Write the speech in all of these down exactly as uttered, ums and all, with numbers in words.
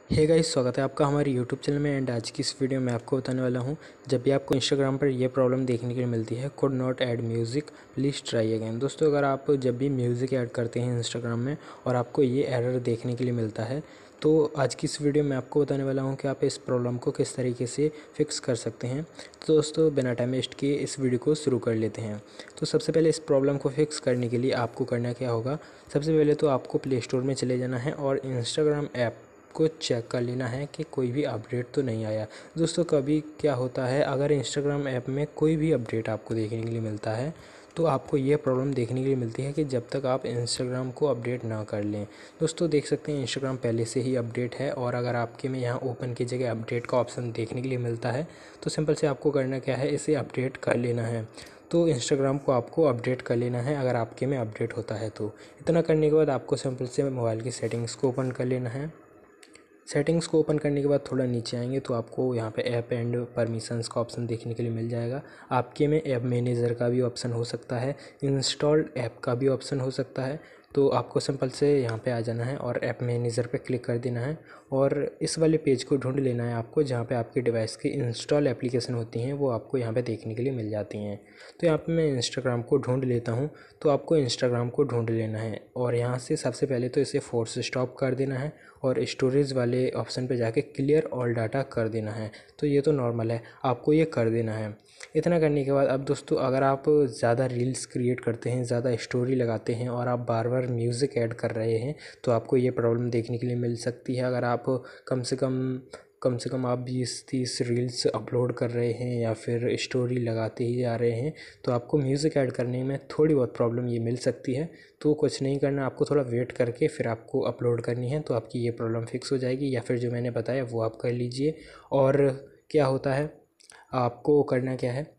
Hey guys, स्वागत है आपका हमारे यूट्यूब चैनल में। एंड आज की इस वीडियो में आपको बताने वाला हूं, जब भी आपको इंस्टाग्राम पर ये प्रॉब्लम देखने के लिए मिलती है, could not add music please try again. दोस्तों, अगर आप जब भी म्यूज़िक ऐड करते हैं इंस्टाग्राम में और आपको ये एरर देखने के लिए मिलता है, तो आज की इस वीडियो में आपको बताने वाला हूँ कि आप इस प्रॉब्लम को किस तरीके से फिक्स कर सकते हैं। तो दोस्तों, बिना टाइम वेस्ट किए इस वीडियो को शुरू कर लेते हैं। तो सबसे पहले इस प्रॉब्लम को फिक्स करने के लिए आपको करना क्या होगा, सबसे पहले तो आपको प्ले स्टोर में चले जाना है और इंस्टाग्राम ऐप को चेक कर लेना है कि कोई भी अपडेट तो नहीं आया। दोस्तों, कभी क्या होता है, अगर इंस्टाग्राम ऐप में कोई भी अपडेट आपको देखने के लिए मिलता है तो आपको ये प्रॉब्लम देखने के लिए मिलती है कि जब तक आप इंस्टाग्राम को अपडेट ना कर लें। दोस्तों, देख सकते हैं इंस्टाग्राम पहले से ही अपडेट है, और अगर आपके में यहाँ ओपन की जगह अपडेट का ऑप्शन देखने के लिए मिलता है तो सिंपल से आपको करना क्या है, इसे अपडेट कर लेना है। तो इंस्टाग्राम को आपको अपडेट कर लेना है अगर आपके में अपडेट होता है तो। इतना करने के बाद आपको सिंपल से मोबाइल की सेटिंग्स को ओपन कर लेना है। सेटिंग्स को ओपन करने के बाद थोड़ा नीचे आएंगे तो आपको यहाँ पे ऐप एंड परमिशंस का ऑप्शन देखने के लिए मिल जाएगा। आपके में ऐप मैनेजर का भी ऑप्शन हो सकता है, इंस्टॉल्ड ऐप का भी ऑप्शन हो सकता है। तो आपको सिंपल से यहाँ पे आ जाना है और ऐप मैनेजर पे क्लिक कर देना है और इस वाले पेज को ढूंढ लेना है आपको, जहाँ पे आपके डिवाइस की इंस्टॉल एप्लीकेशन होती हैं वो आपको यहाँ पे देखने के लिए मिल जाती हैं। तो यहाँ पे मैं इंस्टाग्राम को ढूंढ लेता हूँ। तो आपको इंस्टाग्राम को ढूंढ लेना है और यहाँ से सबसे पहले तो इसे फोर्स स्टॉप कर देना है और स्टोरेज वाले ऑप्शन पे जाके क्लियर ऑल डाटा कर देना है। तो ये तो नॉर्मल है, आपको ये कर देना है। इतना करने के बाद अब दोस्तों, अगर आप ज़्यादा रील्स क्रिएट करते हैं, ज़्यादा स्टोरी लगाते हैं और आप बार बार म्यूज़िक ऐड कर रहे हैं तो आपको ये प्रॉब्लम देखने के लिए मिल सकती है। अगर आप कम से कम कम से कम आप बीस तीस रील्स अपलोड कर रहे हैं या फिर स्टोरी लगाते ही जा रहे हैं तो आपको म्यूज़िक ऐड करने में थोड़ी बहुत प्रॉब्लम ये मिल सकती है। तो कुछ नहीं करना, आपको थोड़ा वेट करके फिर आपको अपलोड करनी है, तो आपकी ये प्रॉब्लम फिक्स हो जाएगी। या फिर जो मैंने बताया वो आप कर लीजिए। और क्या होता है, आपको करना क्या है,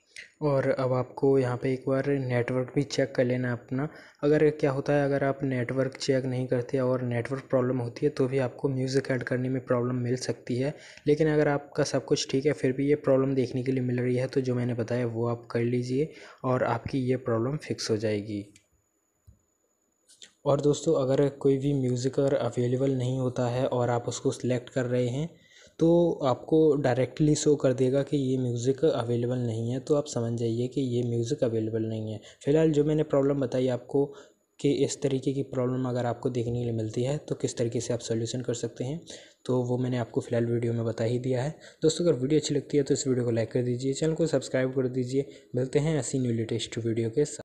और अब आपको यहाँ पे एक बार नेटवर्क भी चेक कर लेना अपना। अगर क्या होता है, अगर आप नेटवर्क चेक नहीं करते और नेटवर्क प्रॉब्लम होती है तो भी आपको म्यूज़िक ऐड करने में प्रॉब्लम मिल सकती है। लेकिन अगर आपका सब कुछ ठीक है फिर भी ये प्रॉब्लम देखने के लिए मिल रही है तो जो मैंने बताया वो आप कर लीजिए और आपकी ये प्रॉब्लम फिक्स हो जाएगी। और दोस्तों, अगर कोई भी म्यूज़िक अगर अवेलेबल नहीं होता है और आप उसको सिलेक्ट कर रहे हैं तो आपको डायरेक्टली शो कर देगा कि ये म्यूज़िक अवेलेबल नहीं है, तो आप समझ जाइए कि ये म्यूज़िक अवेलेबल नहीं है। फ़िलहाल जो मैंने प्रॉब्लम बताई आपको कि इस तरीके की प्रॉब्लम अगर आपको देखने के लिए मिलती है तो किस तरीके से आप सॉल्यूशन कर सकते हैं, तो वो मैंने आपको फ़िलहाल वीडियो में बता ही दिया है। दोस्तों, अगर वीडियो अच्छी लगती है तो इस वीडियो को लाइक कर दीजिए, चैनल को सब्सक्राइब कर दीजिए। मिलते हैं ऐसी न्यू लेटेस्ट वीडियो के साथ।